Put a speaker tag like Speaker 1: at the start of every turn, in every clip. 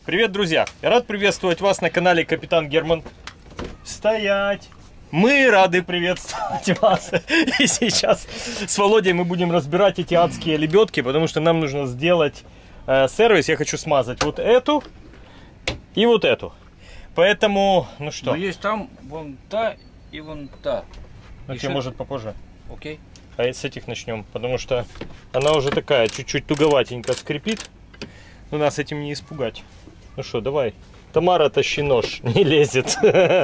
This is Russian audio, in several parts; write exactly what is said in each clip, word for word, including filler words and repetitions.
Speaker 1: Привет, друзья! Я рад приветствовать вас на канале Капитан Герман. Стоять! Мы рады приветствовать вас. И сейчас с Володей мы будем разбирать эти адские лебедки, потому что нам нужно сделать э, сервис. Я хочу смазать вот эту и вот эту. Поэтому, ну что?
Speaker 2: Но есть там вон та и вон та.
Speaker 1: Окей, может попозже.
Speaker 2: Окей.
Speaker 1: А с этих начнем, потому что она уже такая, чуть-чуть туговатенько скрипит. Но нас этим не испугать. Ну что, давай. Тамара, тащи нож, не лезет.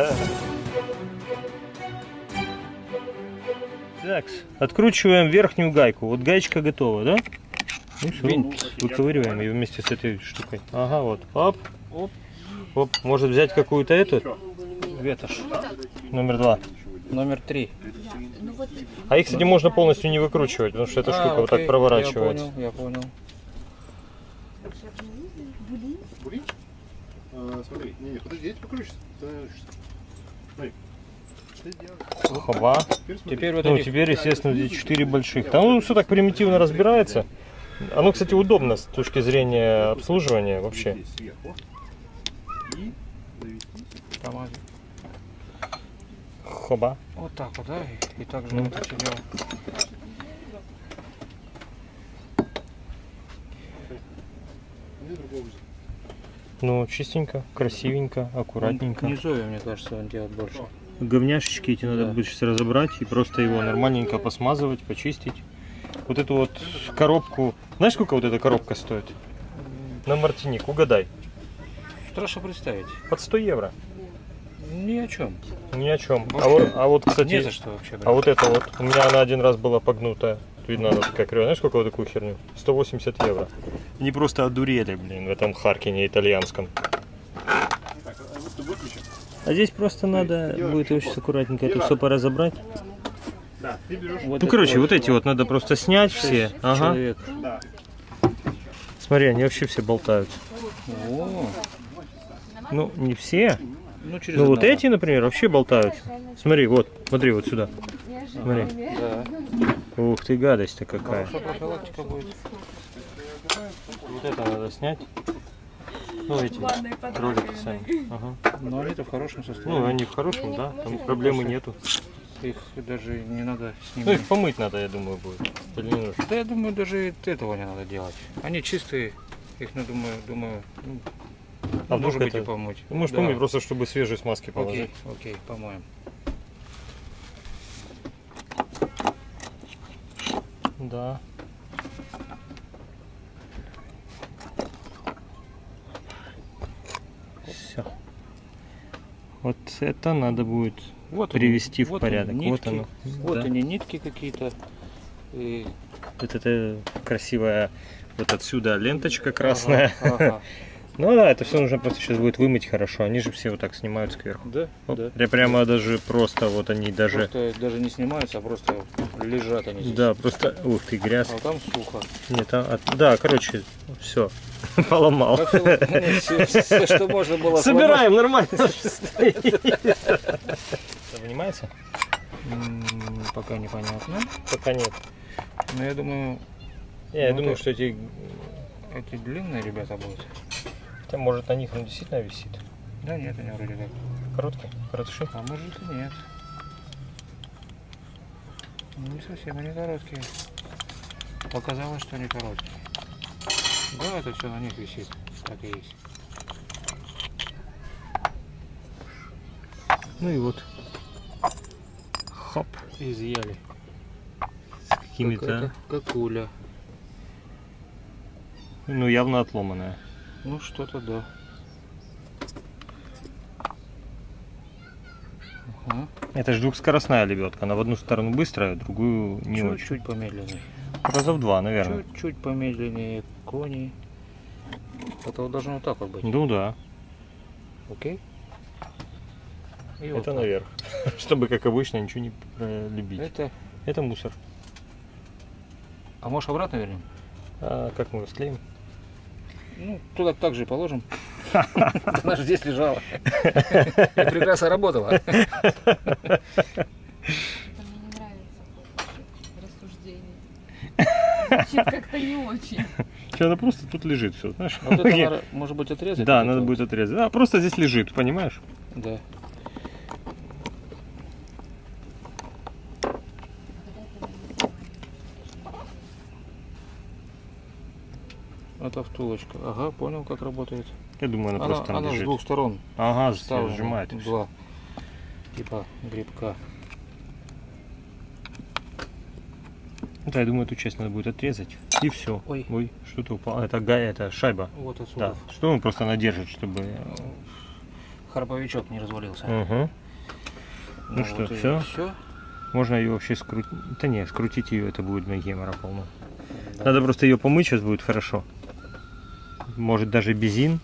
Speaker 1: Так, откручиваем верхнюю гайку. Вот гаечка готова, да? Ну все, выковыриваем ее вместе с этой штукой. Ага, вот. Оп, оп, оп. Может взять какую-то эту?
Speaker 2: Ветошь.
Speaker 1: Номер два.
Speaker 2: Номер три.
Speaker 1: А их, кстати, можно полностью не выкручивать, потому что эта
Speaker 2: а,
Speaker 1: штука
Speaker 2: окей.
Speaker 1: вот так проворачивается.
Speaker 2: Я понял, я понял.
Speaker 3: Бурить? А, смотри, не, не, подожди, я тебе покручусь. Смотри.
Speaker 1: Хоба.
Speaker 2: Теперь вот
Speaker 1: Ну,
Speaker 2: эти...
Speaker 1: теперь, естественно, здесь четыре больших. Там ну, все так примитивно разбирается. Оно, кстати, удобно с точки зрения обслуживания вообще.
Speaker 2: Помазать.
Speaker 1: Хоба.
Speaker 2: Вот так вот, да? И, и так же
Speaker 1: Ну.
Speaker 2: вот это дело.
Speaker 1: Ну, чистенько, красивенько, аккуратненько.
Speaker 2: Низовье, мне кажется, он делает больше.
Speaker 1: Говняшечки эти надо
Speaker 2: Да.
Speaker 1: будет сейчас разобрать и просто его нормальненько посмазывать, почистить. Вот эту вот коробку. Знаешь, сколько вот эта коробка стоит? На Мартиник, угадай.
Speaker 2: Страшно представить.
Speaker 1: Под сто евро.
Speaker 2: Ни о чем.
Speaker 1: Ни о чем.
Speaker 2: Вообще.
Speaker 1: А вот, а вот, кстати,
Speaker 2: Не за что вообще.
Speaker 1: а вот это вот, у меня она один раз была погнутая. Видно, она такая кривая. Знаешь, сколько вот такую херню? сто восемьдесят евро. Они просто одурели, блин, в этом Харкине итальянском. А здесь просто надо будет очень аккуратненько это все поразобрать.
Speaker 2: Вот
Speaker 1: Ну, короче, вот эти вот надо просто снять все. Ага.
Speaker 2: Человек.
Speaker 1: Смотри, они вообще все болтают.
Speaker 2: О,
Speaker 1: Ну, не все.
Speaker 2: ну через
Speaker 1: Ну, вот
Speaker 2: одного.
Speaker 1: эти, например, вообще болтают. Смотри, вот, смотри вот сюда. Смотри.
Speaker 2: Да.
Speaker 1: Ух ты, гадость-то какая.
Speaker 2: Хорошая профилактика будет.
Speaker 1: Вот это надо снять. Ну, эти кролики сами. Ага.
Speaker 2: Но они-то в хорошем
Speaker 1: Ну,
Speaker 2: состоянии.
Speaker 1: они в хорошем, да, там проблемы нету.
Speaker 2: Их даже не надо с
Speaker 1: Ну,
Speaker 2: ними.
Speaker 1: их помыть надо, я думаю, будет. Или не нужно?
Speaker 2: Да я думаю, даже и этого не надо делать. Они чистые. Их, ну, думаю, думаю, ну,
Speaker 1: А
Speaker 2: ну,
Speaker 1: вдруг
Speaker 2: может быть,
Speaker 1: это-
Speaker 2: и помыть.
Speaker 1: Ну, может,
Speaker 2: Да.
Speaker 1: помыть, просто чтобы свежие смазки положить.
Speaker 2: Окей, окей, помоем.
Speaker 1: Да. Все. Вот это надо будет
Speaker 2: Вот
Speaker 1: привести
Speaker 2: они,
Speaker 1: в
Speaker 2: вот
Speaker 1: порядок.
Speaker 2: Они,
Speaker 1: Вот
Speaker 2: нитки,
Speaker 1: оно.
Speaker 2: Вот
Speaker 1: Да.
Speaker 2: они, нитки какие-то. И...
Speaker 1: Вот это красивая вот отсюда ленточка красная.
Speaker 2: Ага, ага.
Speaker 1: Ну да, это все нужно просто сейчас будет вымыть хорошо. Они же все вот так снимаются кверху.
Speaker 2: Да,
Speaker 1: Оп.
Speaker 2: да.
Speaker 1: Я прямо даже просто вот они даже.
Speaker 2: Просто даже не снимаются, а просто лежат они здесь.
Speaker 1: Да, просто. Ух ты, грязь.
Speaker 2: А там сухо.
Speaker 1: Нет, а, а- да, короче, все. Поломал.
Speaker 2: Все, что можно было
Speaker 1: Собираем нормально. Вынимается?
Speaker 2: сломать. М, Пока непонятно.
Speaker 1: Пока нет.
Speaker 2: Но я думаю,
Speaker 1: Я
Speaker 2: Ну,
Speaker 1: думаю,
Speaker 2: это-
Speaker 1: что эти.
Speaker 2: эти длинные ребята будут.
Speaker 1: Хотя, может, на них он действительно висит.
Speaker 2: Да нет, они вроде как.
Speaker 1: Короткие, коротыши.
Speaker 2: А может и нет. Ну, не совсем они короткие. Показалось, что они короткие. Да, это все на них висит. Так и есть.
Speaker 1: Ну и вот. Хоп, изъяли. С
Speaker 2: Как,
Speaker 1: какими-то.
Speaker 2: это, как уля.
Speaker 1: Ну, явно отломанная.
Speaker 2: Ну, что-то да. Ага.
Speaker 1: Это же двухскоростная лебедка. Она в одну сторону быстрая, в другую не очень.
Speaker 2: Чуть-чуть помедленнее.
Speaker 1: Раза в два, наверное.
Speaker 2: Чуть-чуть помедленнее кони. Это вот должно вот так вот быть.
Speaker 1: Ну да.
Speaker 2: Окей? И вот
Speaker 1: Это
Speaker 2: так.
Speaker 1: наверх. Чтобы, как обычно, ничего не пролюбить.
Speaker 2: Это...
Speaker 1: Это мусор.
Speaker 2: А можешь обратно вернем?
Speaker 1: А как мы его склеим?
Speaker 2: Ну, туда так же и положим. Она же здесь лежала. И прекрасно работала.
Speaker 4: Это мне не нравится рассуждение. Звучит как-то не очень.
Speaker 1: Что-то просто тут лежит все, знаешь?
Speaker 2: Вот это надо, может быть, отрезать?
Speaker 1: Да,
Speaker 2: вот
Speaker 1: надо
Speaker 2: это
Speaker 1: будет отрезать. А, просто здесь лежит, понимаешь?
Speaker 2: вот? Да. Это втулочка. Ага, понял, как работает.
Speaker 1: Я думаю, она,
Speaker 2: Она,
Speaker 1: просто там
Speaker 2: она с
Speaker 1: лежит.
Speaker 2: двух сторон
Speaker 1: Ага,
Speaker 2: вставлена.
Speaker 1: сжимает. и всё.
Speaker 2: Два. Типа грибка.
Speaker 1: Да, я думаю, эту часть надо будет отрезать. И все.
Speaker 2: Ой.
Speaker 1: Ой, что-то упало. Это га, это шайба.
Speaker 2: Вот отсюда.
Speaker 1: Да. Что он просто надержит, чтобы.
Speaker 2: Храповичок не развалился.
Speaker 1: Угу. Ну что, всё?
Speaker 2: Все.
Speaker 1: Можно ее вообще скрутить. Да не, скрутить ее это будет на гемора полно. Да. Надо просто ее помыть, сейчас будет хорошо. Может даже бензин.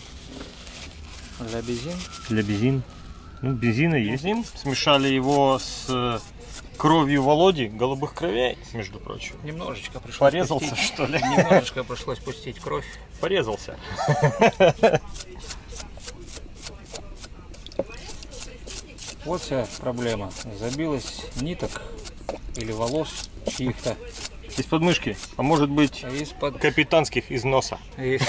Speaker 2: Для бензин.
Speaker 1: Для бензин. Ну, бензина есть. Бензин. Смешали его с кровью Володи, голубых кровей, между прочим.
Speaker 2: Немножечко пришлось
Speaker 1: Порезался,
Speaker 2: пустить.
Speaker 1: что ли?
Speaker 2: Немножечко пришлось пустить кровь.
Speaker 1: Порезался.
Speaker 2: Вот вся проблема. Забилось ниток или волос чьих-то.
Speaker 1: Из подмышки, а может быть
Speaker 2: Из-под...
Speaker 1: капитанских из носа.
Speaker 2: Из-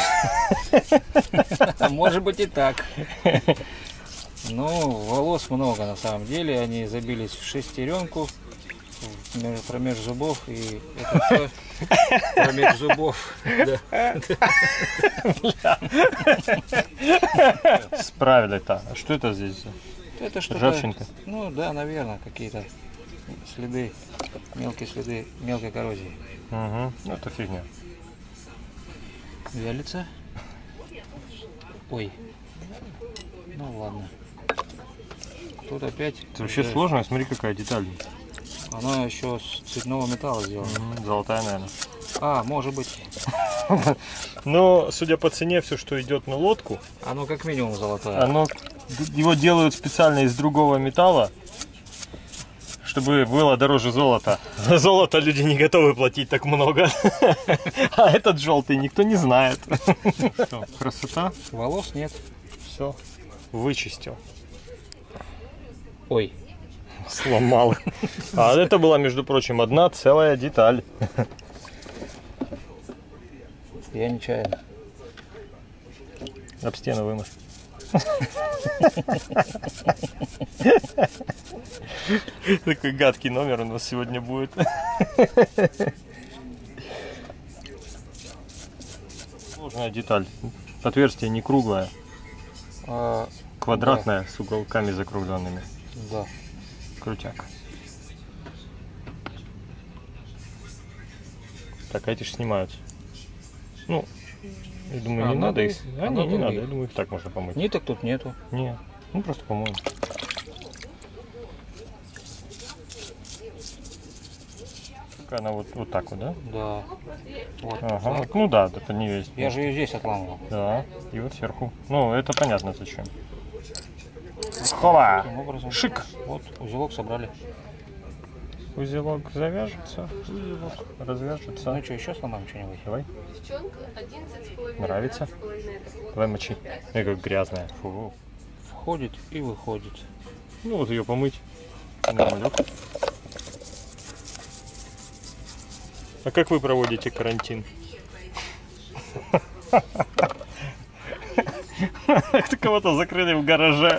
Speaker 2: Может быть и так. Ну, волос много на самом деле. Они забились в шестеренку меж- промеж зубов. И это все промеж зубов. Да.
Speaker 1: Справили-то. А что это здесь?
Speaker 2: Это что-то...
Speaker 1: Ржавчинка.
Speaker 2: Ну да, наверное, какие-то следы, мелкие следы мелкой коррозии.
Speaker 1: Угу. Ну, это фигня.
Speaker 2: Вялится. Ой. Ну ладно. Тут опять...
Speaker 1: Это вообще
Speaker 2: уже-
Speaker 1: сложно. Смотри, какая деталь.
Speaker 2: Она еще с цветного металла сделана.
Speaker 1: Мгм. Золотая, наверное.
Speaker 2: А, может быть.
Speaker 1: Но, судя по цене, все, что идет на лодку,
Speaker 2: Оно как минимум золотое.
Speaker 1: оно, его делают специально из другого металла, чтобы было дороже золота. За золото люди не готовы платить так много. А этот желтый никто не знает. Что, красота.
Speaker 2: Волос нет.
Speaker 1: Все. Вычистил.
Speaker 2: Ой.
Speaker 1: Сломал. А это была, между прочим, одна целая деталь.
Speaker 2: Я нечаянно.
Speaker 1: Об стену вымажь. Такой гадкий номер у нас сегодня будет. Сложная деталь. Отверстие не круглое,
Speaker 2: А,
Speaker 1: квадратное, с уголками закругленными.
Speaker 2: да.
Speaker 1: Крутяк. Так, а эти же снимаются. Ну, я думаю,
Speaker 2: А,
Speaker 1: не
Speaker 2: надо
Speaker 1: надо их.
Speaker 2: их-
Speaker 1: А,
Speaker 2: а
Speaker 1: не,
Speaker 2: надо
Speaker 1: не надо.
Speaker 2: их.
Speaker 1: Я думаю, их так можно помыть.
Speaker 2: Ниток тут нету.
Speaker 1: Не, ну просто по-моему. Она вот, вот так вот, да?
Speaker 2: Да. Вот.
Speaker 1: Ага,
Speaker 2: так.
Speaker 1: вот, ну да, это не весь.
Speaker 2: Я же ее здесь отламывал.
Speaker 1: Да, и вот сверху. Ну, это понятно зачем. Хова!
Speaker 2: Таким образом.
Speaker 1: Шик!
Speaker 2: Вот, узелок собрали.
Speaker 1: Узелок завяжется, узелок развяжется.
Speaker 2: Ну что, еще сломаем что-нибудь?
Speaker 1: Давай,
Speaker 4: Девчонка одиннадцать с половиной.
Speaker 1: Нравится? давай мочи. Эй, как грязная. Фу.
Speaker 2: Входит и выходит.
Speaker 1: Ну вот ее помыть. Нормалек. А как вы проводите карантин? Кого-то закрыли в гараже.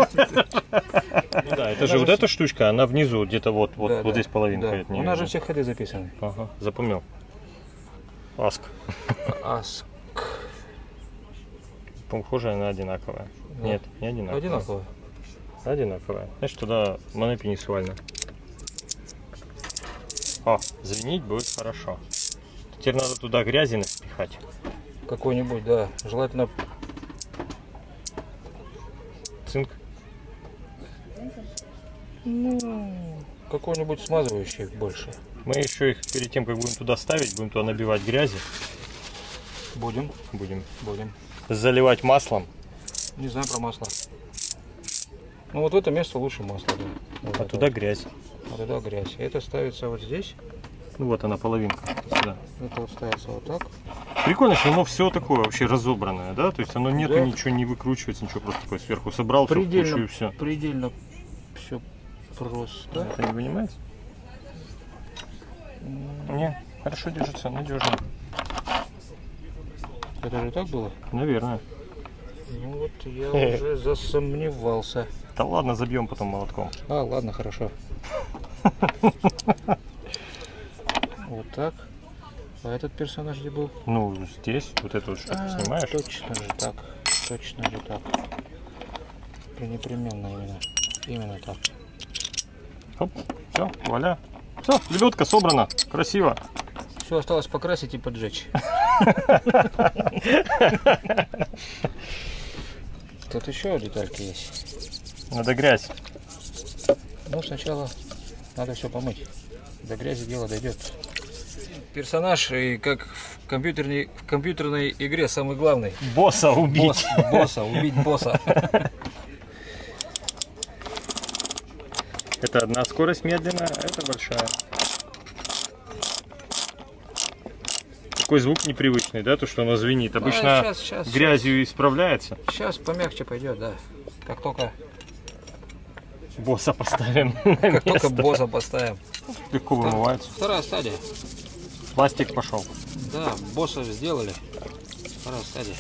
Speaker 1: Ну да, это же вот эта штучка, она внизу, где-то вот, вот,
Speaker 2: Да,
Speaker 1: вот
Speaker 2: да,
Speaker 1: здесь половинка.
Speaker 2: да.
Speaker 1: это
Speaker 2: У
Speaker 1: не
Speaker 2: нас же
Speaker 1: видно.
Speaker 2: все ходы записаны.
Speaker 1: Ага, запомнил. Аск.
Speaker 2: Аск.
Speaker 1: Похоже, она одинаковая.
Speaker 2: Да.
Speaker 1: Нет, не одинаковая.
Speaker 2: Одинаково.
Speaker 1: Одинаковая. Значит, туда монопенисуально. О, звенить будет хорошо. Теперь надо туда грязи напихать.
Speaker 2: Какой-нибудь, да. Желательно
Speaker 1: Цинк.
Speaker 2: ну, какой-нибудь смазывающий больше.
Speaker 1: Мы еще их перед тем, как будем туда ставить, будем туда набивать грязи.
Speaker 2: Будем.
Speaker 1: Будем
Speaker 2: Будем.
Speaker 1: заливать маслом.
Speaker 2: Не знаю про масло. Ну вот в это место лучше масло. Да. Вот
Speaker 1: А
Speaker 2: это
Speaker 1: туда
Speaker 2: вот.
Speaker 1: грязь.
Speaker 2: А туда грязь. Это ставится вот здесь.
Speaker 1: Ну вот она половинка. Сюда.
Speaker 2: Это вот ставится вот так.
Speaker 1: Прикольно, что оно все такое вообще разобранное, да? То есть оно нету
Speaker 2: Да.
Speaker 1: ничего, не выкручивается, ничего, просто такое сверху собрал, все в кучу
Speaker 2: Предельно,
Speaker 1: и все.
Speaker 2: предельно все просто.
Speaker 1: Это не понимаете? Не. Хорошо держится, надежно.
Speaker 2: Это же так было?
Speaker 1: Наверное.
Speaker 2: Ну вот я уже засомневался.
Speaker 1: Да ладно, забьем потом молотком.
Speaker 2: А, ладно, хорошо. Вот так. А этот персонаж где был?
Speaker 1: Ну, здесь, вот это вот что-то
Speaker 2: А,
Speaker 1: снимаешь.
Speaker 2: точно же так. Точно же так. И непременно именно. Именно так.
Speaker 1: Хоп, все, вуаля. Все, лебедка собрана, красиво.
Speaker 2: Все осталось покрасить и поджечь. Тут еще детальки есть.
Speaker 1: Надо грязь.
Speaker 2: Ну, сначала надо все помыть. До грязи дело дойдет. Персонаж, и как в компьютерной, в компьютерной игре самый главный.
Speaker 1: Босса убить.
Speaker 2: Босс, босса, убить босса.
Speaker 1: Это одна скорость медленная, а это большая. Такой звук непривычный, да, то, что оно звенит. Обычно
Speaker 2: А, щас, щас,
Speaker 1: грязью исправляется.
Speaker 2: Сейчас помягче пойдет, да. Как только,
Speaker 1: Босса поставим на
Speaker 2: как только
Speaker 1: место.
Speaker 2: босса поставим.
Speaker 1: Легко вымывается.
Speaker 2: Вторая стадия.
Speaker 1: Пластик пошел.
Speaker 2: Да, босса сделали. Вторая стадия.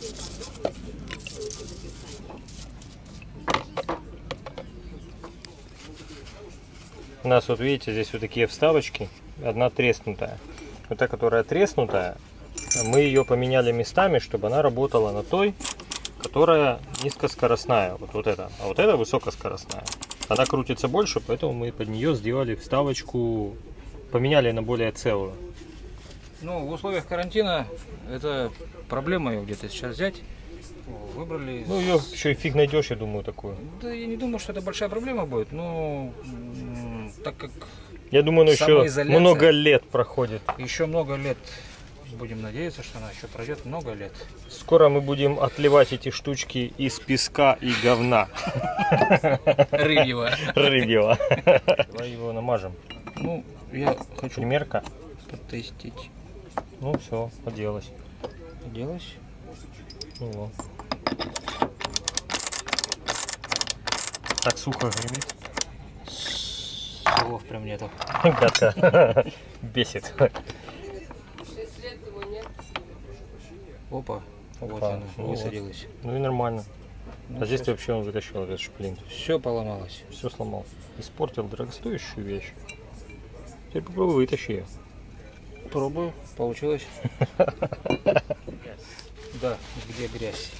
Speaker 1: У нас вот видите, здесь вот такие вставочки. Одна треснутая. Вот та, которая треснутая, мы ее поменяли местами, чтобы она работала на той, которая низкоскоростная. Вот, вот это. А вот эта высокоскоростная. Она крутится больше, поэтому мы под нее сделали вставочку, поменяли на более целую.
Speaker 2: Ну, в условиях карантина это проблема ее где-то сейчас взять. Выбрали.
Speaker 1: Ну ее еще и фиг найдешь, я думаю, такую.
Speaker 2: Да, я не думаю, что это большая проблема будет, но м, так как
Speaker 1: Я думаю, она еще
Speaker 2: Самоизоляция.
Speaker 1: много лет проходит.
Speaker 2: еще много лет, будем надеяться, что она еще пройдет много лет.
Speaker 1: Скоро мы будем отливать эти штучки из песка и говна
Speaker 2: Рыбьего.
Speaker 1: рыбьего. Давай его намажем.
Speaker 2: Ну, я хочу
Speaker 1: Примерка.
Speaker 2: потестить.
Speaker 1: Ну все, поделась.
Speaker 2: Делать.
Speaker 1: Ну, вот. Так сухо гремит.
Speaker 2: Слов прям нету.
Speaker 1: Гадко. Бесит.
Speaker 4: шесть лет его нет.
Speaker 2: Опа. Вот
Speaker 1: Опа,
Speaker 2: она,
Speaker 1: ну
Speaker 2: высадилась.
Speaker 1: Ну и нормально.
Speaker 2: Ну,
Speaker 1: А здесь вообще он вытащил этот шплинт.
Speaker 2: все поломалось.
Speaker 1: Все сломал. Испортил дорогостоящую вещь. Теперь попробуй вытащи ее.
Speaker 2: Пробую. Получилось. Да, где грязь?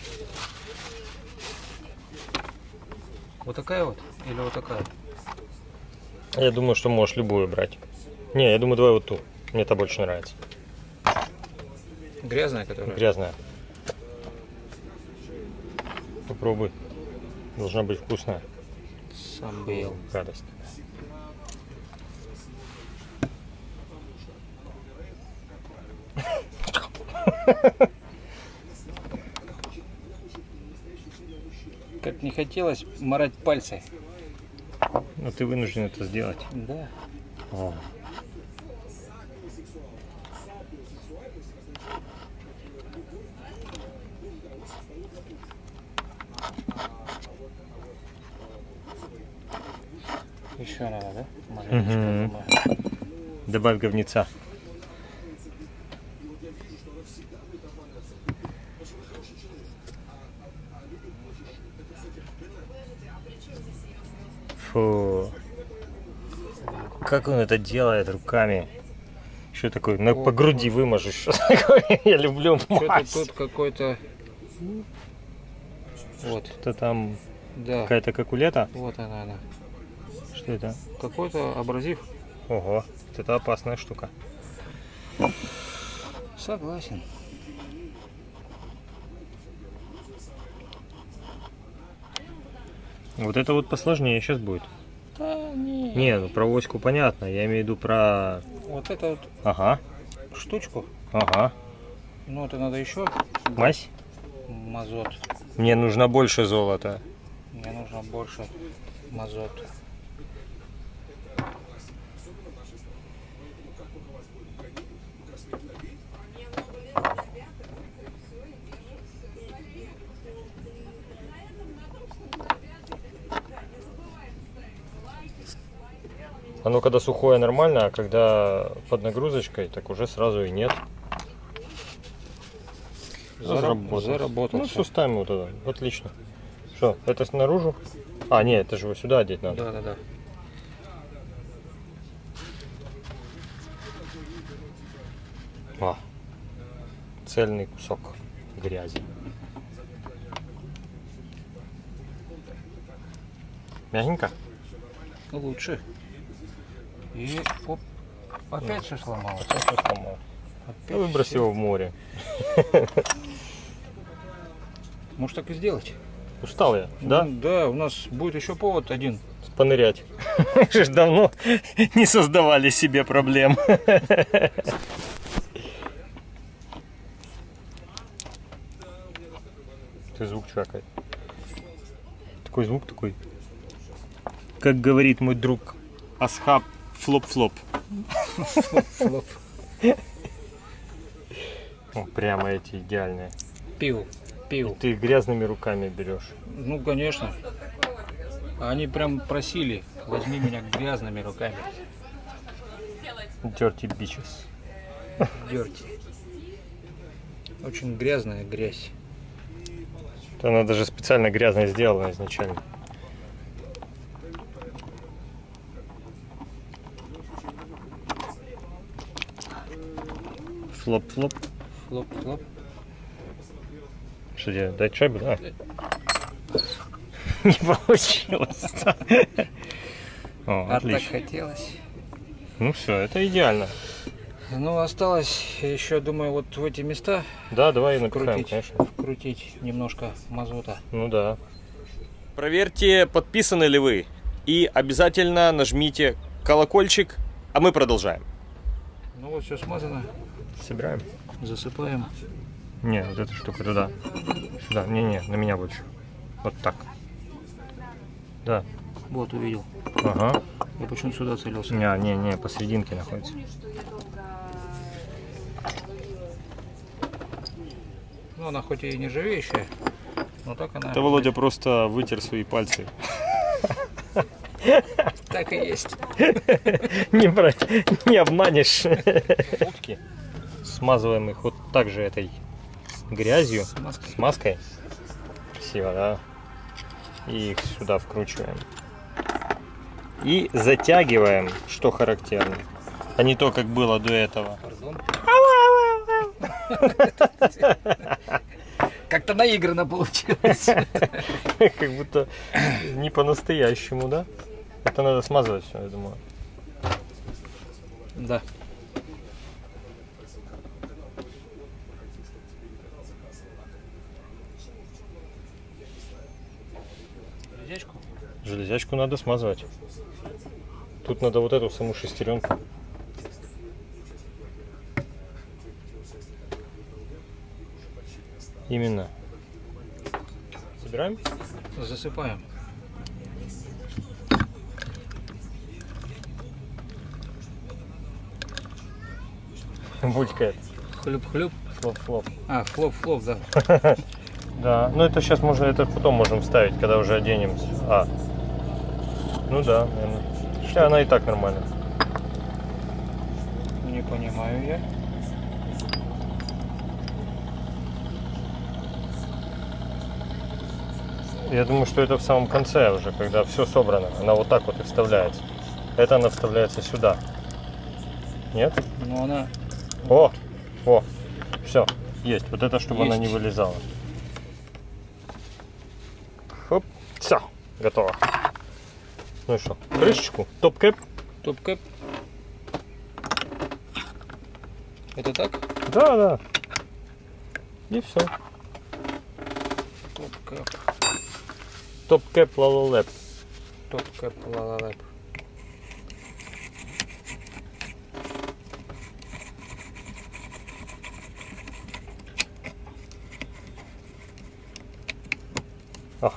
Speaker 2: Вот такая вот? Или вот такая?
Speaker 1: Я думаю, что можешь любую брать. Не, я думаю, давай вот ту. Мне та больше нравится.
Speaker 2: Грязная, которая?
Speaker 1: Грязная. Попробуй. Должна быть вкусная.
Speaker 2: Сам бы ел.
Speaker 1: Гадость.
Speaker 2: Как не хотелось морать пальцы.
Speaker 1: Но ты вынужден это сделать.
Speaker 2: Да.
Speaker 1: О.
Speaker 2: Еще надо, да?
Speaker 1: Мгм.
Speaker 2: Маленечко.
Speaker 1: Добавь говнеца. Фу. Как он это делает руками? Что такое? На, по груди выможешь. Что такое? Я люблю
Speaker 2: Что-то
Speaker 1: мазь.
Speaker 2: тут какой-то... Вот,
Speaker 1: Что там?
Speaker 2: да.
Speaker 1: Какая-то какулета?
Speaker 2: Вот она, она.
Speaker 1: Что это?
Speaker 2: Какой-то абразив.
Speaker 1: Ого, это опасная штука.
Speaker 2: Согласен.
Speaker 1: Вот это вот посложнее сейчас будет.
Speaker 2: Да, не.
Speaker 1: Не, ну про оську понятно. Я имею в виду про...
Speaker 2: Вот эту вот
Speaker 1: Ага,
Speaker 2: штучку.
Speaker 1: ага.
Speaker 2: Ну, это надо еще
Speaker 1: Мазь?
Speaker 2: мазот.
Speaker 1: Мне нужно больше золота.
Speaker 2: Мне нужно больше мазота.
Speaker 1: Оно когда сухое нормально, а когда под нагрузочкой, так уже сразу и нет.
Speaker 2: Зараб... Заработал.
Speaker 1: Ну что, ставим вот это. Отлично. Что, это снаружи? А, нет, это же его сюда одеть надо.
Speaker 2: Да, да, да.
Speaker 1: А, цельный кусок грязи. Мягенько?
Speaker 2: Лучше. И оп, опять все сломалось.
Speaker 1: Опять все сломал.
Speaker 2: Опять
Speaker 1: Я выбросил его в море.
Speaker 2: Может так и сделать?
Speaker 1: Устал я, да?
Speaker 2: Ну, да, у нас будет еще повод один.
Speaker 1: Понырять. Мы же давно не создавали себе проблем. Ты звук чакает. Такой звук такой. Как говорит мой друг Асхаб, флоп-флоп.
Speaker 2: Флоп.
Speaker 1: О, прямо эти идеальные.
Speaker 2: Пил, пил.
Speaker 1: Ты грязными руками берешь.
Speaker 2: Ну, конечно. Они прям просили, возьми меня грязными руками.
Speaker 1: Dirty bitches.
Speaker 2: Дерти. Очень грязная грязь.
Speaker 1: Она даже специально грязно сделана изначально. Флоп-флоп.
Speaker 2: Флоп-флоп.
Speaker 1: Что делать? Дать шайбу? А. Не получилось. О,
Speaker 2: А
Speaker 1: отлично.
Speaker 2: так хотелось.
Speaker 1: Ну все, это идеально.
Speaker 2: Ну, осталось еще, думаю, вот в эти места
Speaker 1: Да, давай напихаем,
Speaker 2: крутить,
Speaker 1: конечно.
Speaker 2: вкрутить немножко мазута.
Speaker 1: Ну да. Проверьте, подписаны ли вы. И обязательно нажмите колокольчик, а мы продолжаем.
Speaker 2: Ну вот все смазано.
Speaker 1: Собираем.
Speaker 2: Засыпаем.
Speaker 1: Не, вот эта штука туда. Сюда. Не-не, на меня больше. Вот так. Да.
Speaker 2: Вот, увидел.
Speaker 1: Ага.
Speaker 2: Я почему сюда целился?
Speaker 1: Не, не, не, посерединке находится.
Speaker 2: Ну, она хоть и нержавеющая, но так она...
Speaker 1: Это Володя просто вытер свои пальцы.
Speaker 2: Так и есть.
Speaker 1: Не брать, не обманешь. Утки. Смазываем их вот так же этой грязью,
Speaker 2: Смазкой.
Speaker 1: смазкой. Красиво, да? И их сюда вкручиваем. И затягиваем, что характерно. А не то, как было до этого.
Speaker 2: Пардон. Как-то наигранно получилось.
Speaker 1: Как будто не по-настоящему, да? Это надо смазывать все, я думаю.
Speaker 2: Да. Железячку?
Speaker 1: Железячку надо смазывать. Тут надо вот эту саму шестеренку. Именно. Собираем?
Speaker 2: Засыпаем.
Speaker 1: Булькает.
Speaker 2: Хлюп-хлюп.
Speaker 1: Флоп-флоп.
Speaker 2: А, флоп-флоп, да.
Speaker 1: Да, ну это сейчас можно, это потом можем вставить, когда уже оденемся. А, ну да, наверное. Хотя она и так нормально.
Speaker 2: Не понимаю я.
Speaker 1: Я думаю, что это в самом конце уже, когда все собрано. Она вот так вот и вставляется. Это она вставляется сюда. Нет?
Speaker 2: Но она...
Speaker 1: О! О! Все, есть. Вот это, чтобы
Speaker 2: Есть.
Speaker 1: она не вылезала. Хоп. Все, готово. Ну и что? Крышечку? Топ-кэп?
Speaker 2: Топ-кэп. Это так?
Speaker 1: Да, да. И все.
Speaker 2: Топ-кэп.
Speaker 1: Топ-кэп лалалэп.
Speaker 2: Топ-кэп, ла-ла-лэп.
Speaker 1: Ах.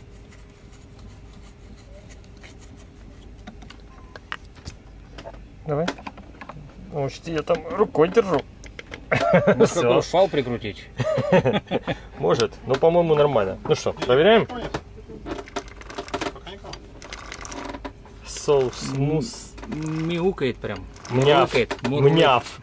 Speaker 1: Давай. Учти, я там рукой держу.
Speaker 2: Может,
Speaker 1: Всё.
Speaker 2: какой шал прикрутить?
Speaker 1: Может, но по-моему нормально. Ну что, проверяем?
Speaker 3: Пока никого.
Speaker 1: So smooth.
Speaker 2: мяукает прям.
Speaker 1: Мняв.
Speaker 2: Мурлыкает. Мурлыкает.
Speaker 1: Мняв.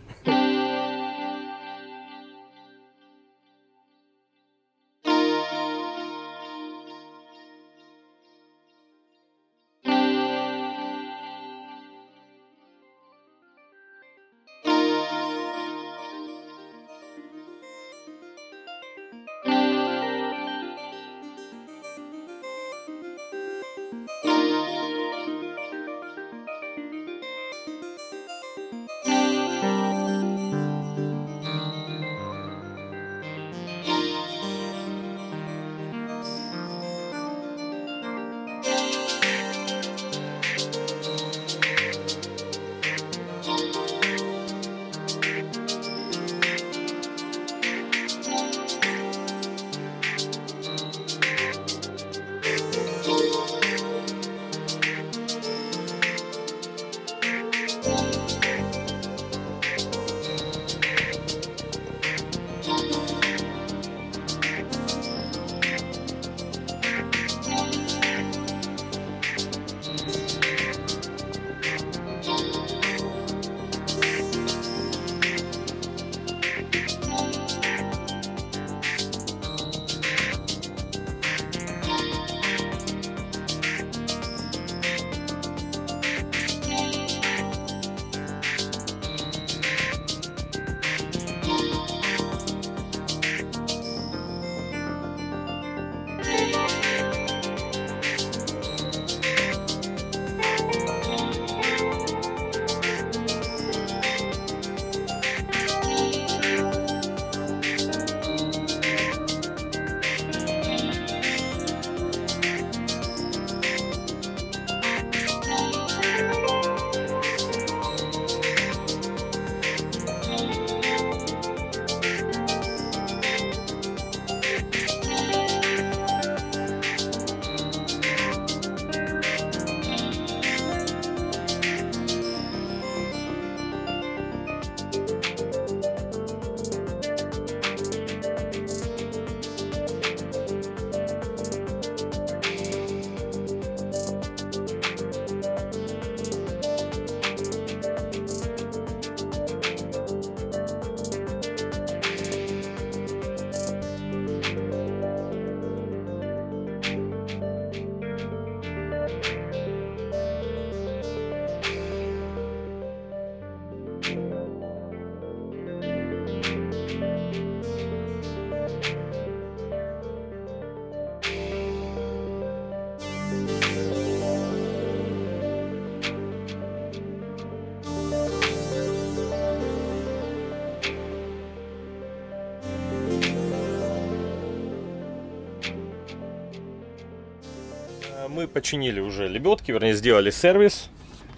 Speaker 1: Мы починили уже лебедки, вернее сделали сервис.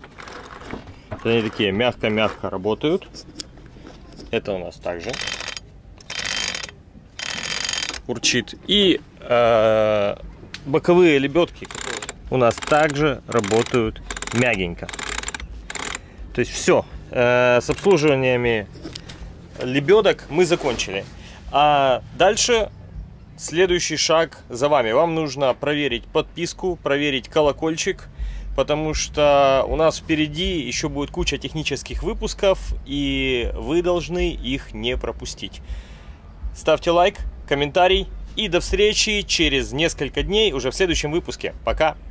Speaker 1: Они такие мягко-мягко работают. Это у нас также урчит. И э, боковые лебедки у нас также работают мягенько. То есть все. Э, с обслуживаниями лебедок мы закончили. А дальше следующий шаг за вами. Вам нужно проверить подписку, проверить колокольчик, потому что у нас впереди еще будет куча технических выпусков, и вы должны их не пропустить. Ставьте лайк, комментарий, и до встречи через несколько дней уже в следующем выпуске. Пока!